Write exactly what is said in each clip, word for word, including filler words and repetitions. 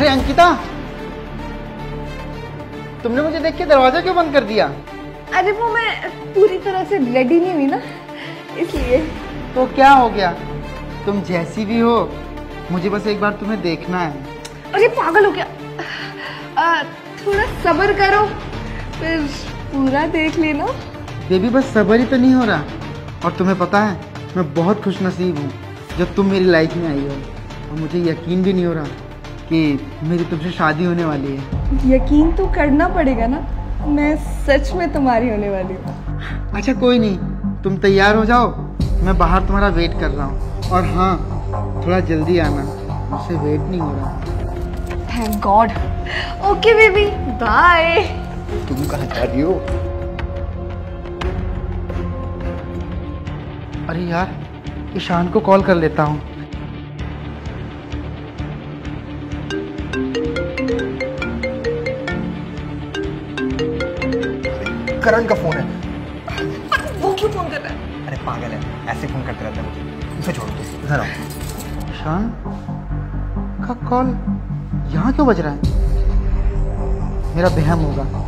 अरे अंकिता, तुमने मुझे देख के दरवाजा क्यों बंद कर दिया? अरे वो मैं पूरी तरह से रेडी नहीं हुई ना, इसलिए। तो क्या हो गया, तुम जैसी भी हो, मुझे बस एक बार तुम्हें देखना है। अरे पागल हो क्या? आ, थोड़ा सब्र करो, फिर पूरा देख लेना। बेबी बस सब्र ही तो नहीं हो रहा। और तुम्हें पता है, मैं बहुत खुशनसीब हूँ जब तुम मेरी लाइफ में आई हो। और मुझे यकीन भी नहीं हो रहा कि मेरी तुमसे शादी होने वाली है। यकीन तो करना पड़ेगा ना, मैं सच में तुम्हारी होने वाली हूँ। अच्छा कोई नहीं, तुम तैयार हो जाओ, मैं बाहर तुम्हारा वेट कर रहा हूँ। और हाँ, थोड़ा जल्दी आना, मुझसे वेट नहीं हो रहा। Thank God. Okay baby, bye. तुम कहाँ जा रही हो? अरे यार, ईशान को कॉल कर लेता हूँ। करण का फोन है। वो क्यों फोन कर रहा है? अरे पागल है, ऐसे फोन करते रहता है मुझे। उसे छोड़ दो, इधर आओ। ईशान का कॉल यहाँ क्यों बज रहा है? मेरा बहम होगा।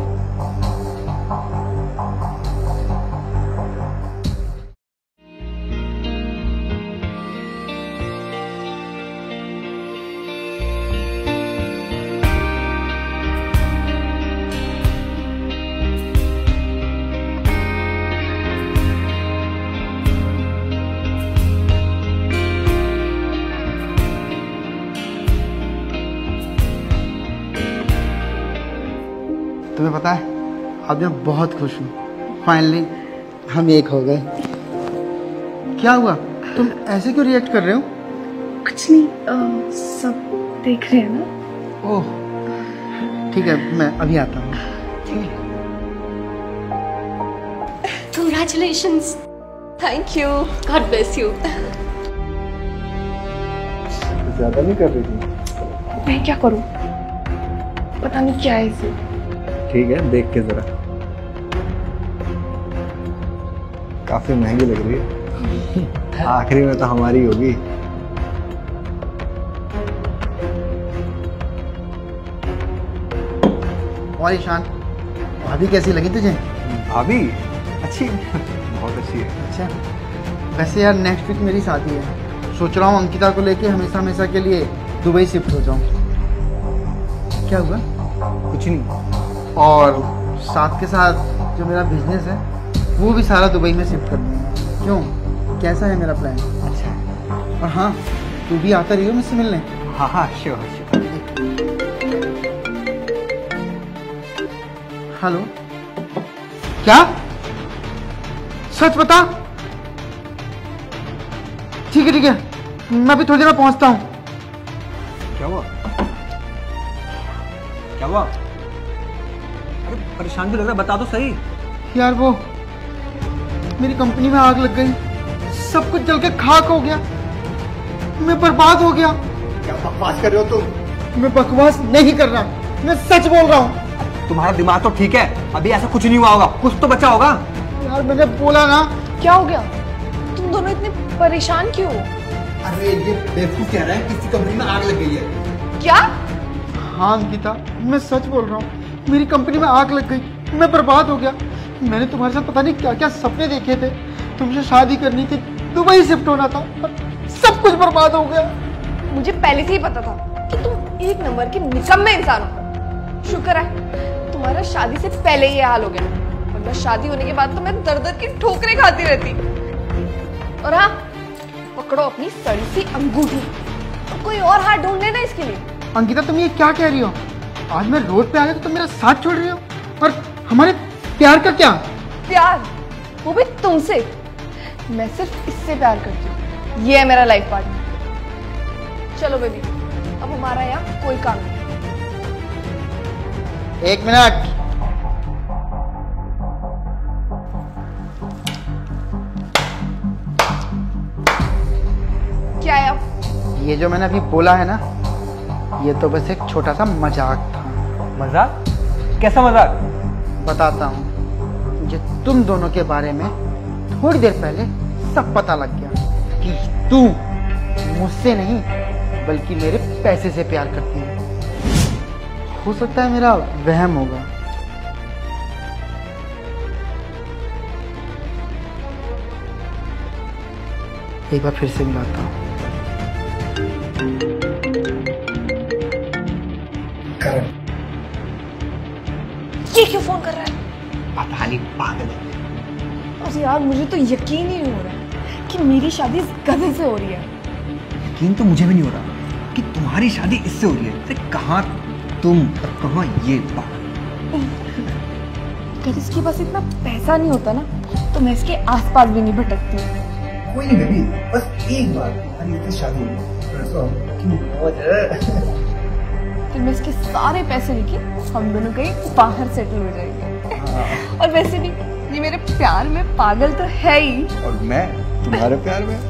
तुम्हें पता है, अब मैं बहुत खुश हूँ। फाइनली हम एक हो गए। क्या हुआ, तुम ऐसे क्यों रिएक्ट कर रहे हो? कुछ नहीं, आ, सब देख रहे हैं ना। ओह ठीक है, मैं अभी आता हूँ। Congratulations. Thank you. God bless you. ज्यादा नहीं कर रही थी? मैं क्या करूँ, पता नहीं क्या है इसे। ठीक है, देख के जरा। काफी महंगी लग रही है। आखिरी में तो हमारी होगी। और ईशान, भाभी कैसी लगी तुझे? भाभी अच्छी, बहुत अच्छी है। अच्छा, वैसे यार नेक्स्ट वीक मेरी शादी है। सोच रहा हूँ अंकिता को लेके हमेशा हमेशा के लिए दुबई शिफ्ट हो जाऊँ। क्या हुआ? कुछ नहीं। और साथ के साथ जो मेरा बिजनेस है वो भी सारा दुबई में शिफ्ट कर दूँगा। क्यों, कैसा है मेरा प्लान? अच्छा है। और हाँ, तू भी आता रही हो मुझसे मिलने। हाँ हाँ श्योर श्योर। हेलो, क्या? सच बता। ठीक है ठीक है, मैं भी थोड़ी देर में पहुंचता हूँ। क्या हुआ? क्या हुआ? अरे परेशान भी लग रहा है, बता तो सही। यार वो मेरी कंपनी में आग लग गई, सब कुछ जल के खाक हो गया, मैं बर्बाद हो गया। क्या बकवास कर रहे हो तुम? मैं बकवास नहीं कर रहा, मैं सच बोल रहा हूँ। तुम्हारा दिमाग तो ठीक है, अभी ऐसा कुछ नहीं हुआ होगा, कुछ तो बचा होगा। यार मैंने बोला ना। क्या हो गया, तुम दोनों इतने परेशान क्यों? अरे ये बेवकूफ कह रहा है किसी कंपनी में आग लग गई है। क्या? हाँ अंकिता, मैं सच बोल रहा हूँ, मेरी कंपनी में आग लग गई, मैं बर्बाद हो गया। मैंने तुम्हारे साथ पता नहीं क्या क्या सपने देखे थे, तुमसे शादी करनी थी, दुबई शिफ्ट होना था, सब कुछ बर्बाद हो गया। मुझे पहले से ही पता था कि तुम एक नंबर के निकम्मे इंसान हो। शुक्र है तुम्हारा शादी से पहले ये हाल हो गया, वरना शादी होने के बाद तो मैं दर दर की ठोकरें खाती रहती। और हाँ, पकड़ो अपनी सड़ी सी अंगूठी, और कोई और हाथ ढूंढ लेना इसके लिए। अंकिता तुम ये क्या कह रही हो? आज मैं रोड पे आ गया तो तुम मेरा साथ छोड़ रही हो? और हमारे प्यार का क्या? प्यार, वो भी तुमसे। मैं सिर्फ इससे प्यार करती हूँ, ये है मेरा लाइफ पार्टनर। चलो बेबी, अब हमारा यहाँ कोई काम नहीं। एक मिनट। क्या है अब? ये जो मैंने अभी बोला है ना, ये तो बस एक छोटा सा मजाक था। मजाक? कैसा मजाक? बताता हूँ। मुझे तुम दोनों के बारे में थोड़ी देर पहले सब पता लग गया कि तू मुझसे नहीं बल्कि मेरे पैसे से प्यार करती है। हो सकता है मेरा वहम होगा। एक बार फिर से मिलाता हूँ। करण, ये क्यों फोन कर रहा है? पता नहीं, पागल है। अरे यार मुझे तो यकीन ही नहीं हो रहा है कि मेरी शादी इस गधे से हो रही है। यकीन तो मुझे भी नहीं हो रहा कि तुम्हारी शादी इससे हो रही है। अरे कहाँ तुम और कहाँ ये बात। अगर इसके पास इतना पैसा नहीं होता ना तो मैं इसके आसपास भी नहीं भटकती। कोई नहीं बेबी, बस एक बार तुम्हारी इससे शादी हुई फिर मैं इसके सारे पैसे लेके हम दोनों कहीं बाहर सेटल हो जाएंगे। और वैसे भी ये मेरे प्यार में पागल तो है ही। और मैं तुम्हारे प्यार में।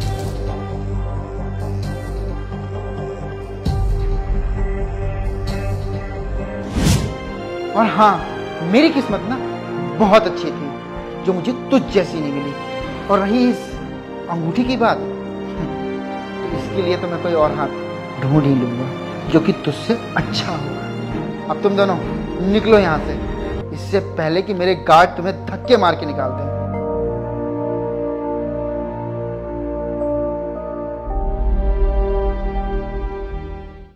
और हाँ, मेरी किस्मत ना बहुत अच्छी थी जो मुझे तुझ जैसी नहीं मिली। और रही इस अंगूठी की बात, तो इसके लिए तो मैं कोई और हाथ ढूंढ ही लूंगा जो कि तुझसे अच्छा होगा। अब तुम दोनों निकलो यहाँ से, इससे पहले कि मेरे गार्ड तुम्हें धक्के मार के निकाल दें।